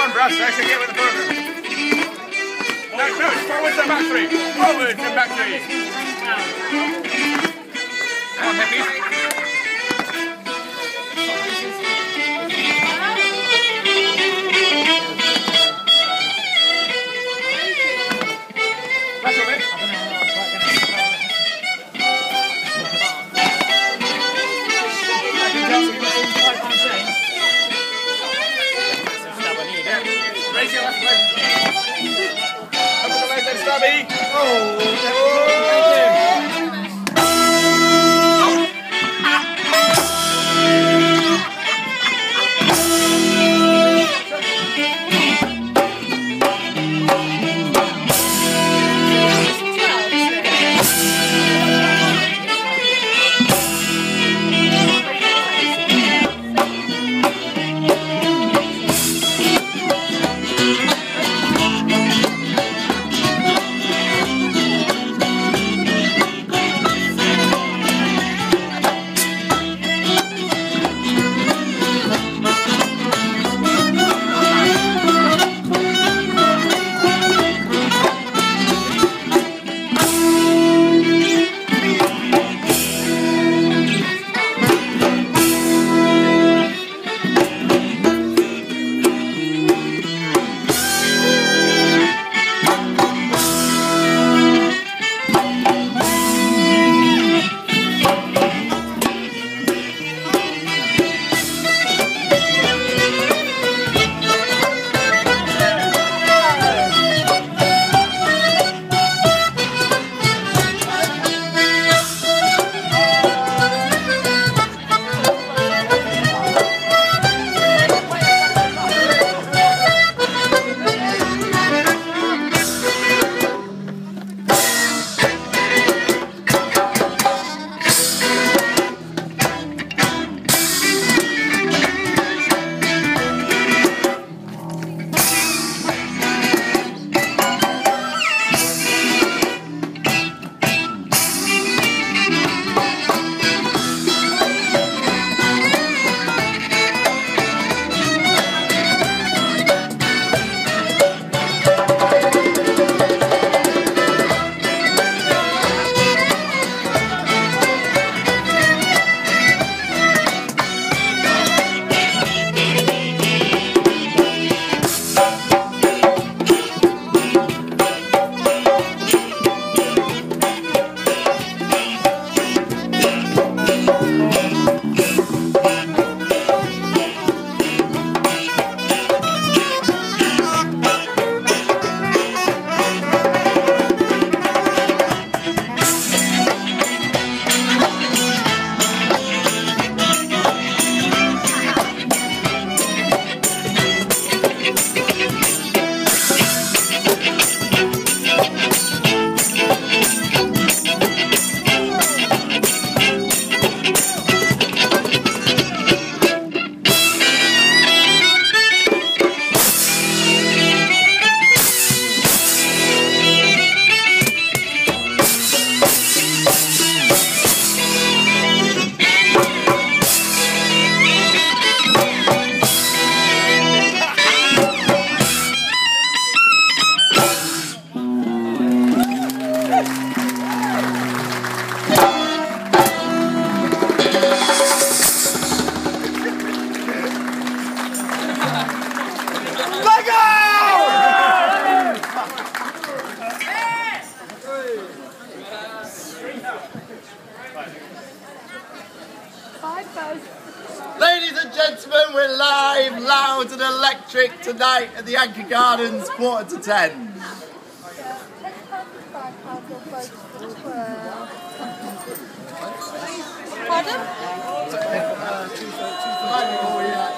on, Brass, actually get with the program. No, forwards and back three. Forwards and back three. Come on, Hippies. That's all right. Raise your left leg. Up with the legs then, Stabby. Ladies and gentlemen, we're live, loud and electric tonight at the Anchor Gardens, 9:45. Pardon?